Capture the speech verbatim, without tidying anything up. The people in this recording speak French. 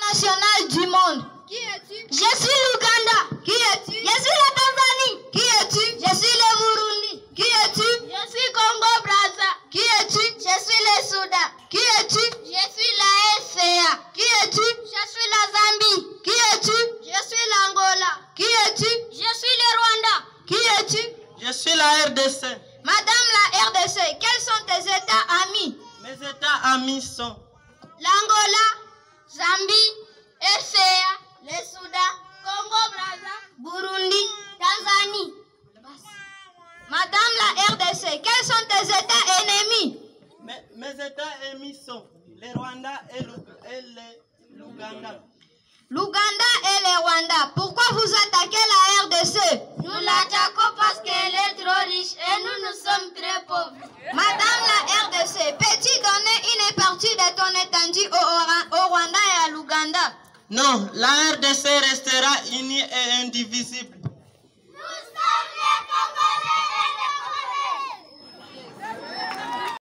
nationale du monde. Qui es-tu? Je suis l'Ouganda. Qui es-tu? Je suis la Tanzanie. Qui es-tu? Je suis le Burundi. Qui es-tu? Je suis Congo Brazza. Qui es-tu? Je suis le Soudan. Qui es-tu? Je suis la S C A. Qui es-tu? Je suis la Zambie. Qui es-tu? Je suis l'Angola. Qui es-tu? Je suis le Rwanda. Qui es-tu? Je suis la R D C. Madame la R D C, quels sont tes États amis? Mes États amis sont L'Angola, Zambie, S C A, le Soudan, Congo Brazza, Burundi, Tanzanie. Madame la R D C, quels sont tes États ennemis? mes, mes États ennemis sont le Rwanda et l'Ouganda. L'Ouganda et le Rwanda. Pourquoi vous attaquez la R D C? Nous l'attaquons parce qu'elle est trop riche et nous, nous sommes très pauvres. Madame la R D C, peux-tu donner une partie de ton étendue au, au Rwanda et à l'Ouganda? Non, la R D C restera unie et indivisible.